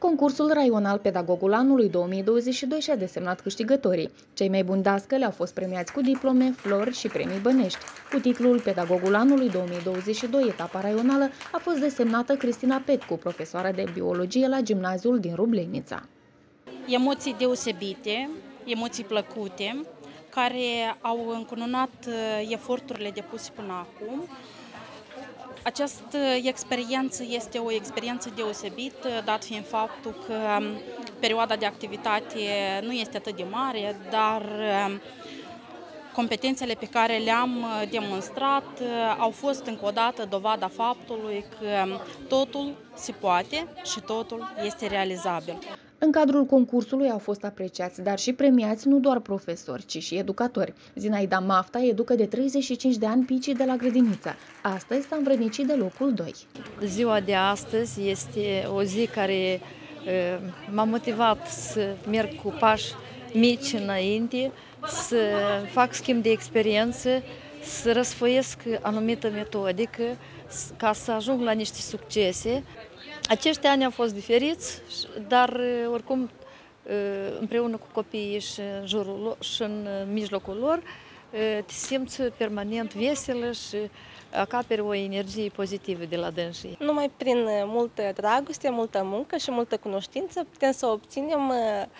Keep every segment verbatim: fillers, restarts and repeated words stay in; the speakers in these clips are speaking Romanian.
Concursul raional Pedagogul Anului două mii douăzeci și doi și-a desemnat câștigătorii. Cei mai buni dascăli au fost premiați cu diplome, flori și premii bănești. Cu titlul Pedagogul Anului două mii douăzeci și doi, etapa raională, a fost desemnată Cristina Petcu, profesoară de biologie la gimnaziul din Rublenița. Emoții deosebite, emoții plăcute, care au încununat eforturile depuse până acum. Această experiență este o experiență deosebită, dat fiind faptul că perioada de activitate nu este atât de mare, dar competențele pe care le-am demonstrat au fost încă o dată dovada faptului că totul se poate și totul este realizabil. În cadrul concursului au fost apreciați, dar și premiați nu doar profesori, ci și educatori. Zinaida Mafta educă de treizeci și cinci de ani picii de la grădiniță. Astăzi s-a învrednicit de locul doi. Ziua de astăzi este o zi care m-a motivat să merg cu pași mici înainte, să fac schimb de experiență, să răsfoiesc anumită metodică, ca să ajung la niște succese. Acești ani au fost diferiți, dar oricum împreună cu copiii și în, jurul lor, și în mijlocul lor te simți permanent veselă și acaperi o energie pozitivă de la dânsii. Numai prin multă dragoste, multă muncă și multă cunoștință putem să obținem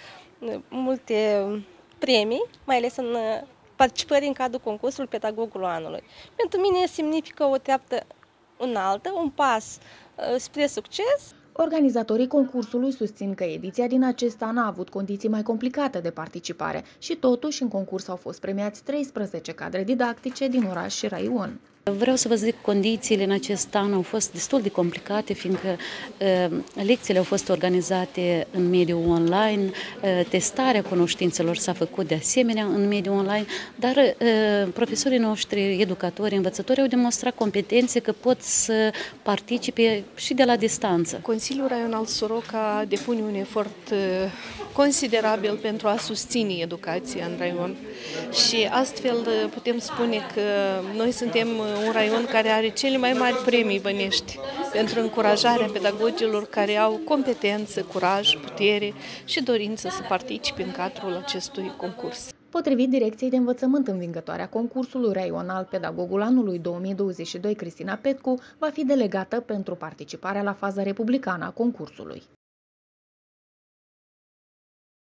multe premii, mai ales în participări în cadrul concursului Pedagogul Anului. Pentru mine semnifică o treaptă înaltă, un pas spre succes. Organizatorii concursului susțin că ediția din acest an a avut condiții mai complicate de participare și totuși în concurs au fost premiați treisprezece cadre didactice din oraș și raion. Vreau să vă zic, condițiile în acest an au fost destul de complicate, fiindcă uh, lecțiile au fost organizate în mediul online, uh, testarea cunoștințelor s-a făcut de asemenea în mediul online, dar uh, profesorii noștri, educatori, învățători au demonstrat competențe că pot să participe și de la distanță. Consiliul Raional Soroca depune un efort uh, considerabil pentru a susține educația în raion și astfel uh, putem spune că noi suntem un raion care are cele mai mari premii bănești pentru încurajarea pedagogilor care au competență, curaj, putere și dorință să participe în cadrul acestui concurs. Potrivit Direcției de Învățământ, învingătoarea concursului raional Pedagogul Anului două mii douăzeci și doi, Cristina Petcu, va fi delegată pentru participarea la faza republicană a concursului.